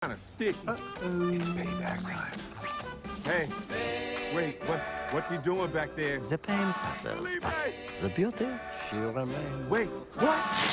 Kinda sticky. It's payback time. Hey, wait, what's he doing back there? The pain passes, but the beauty, she remains. Wait, what?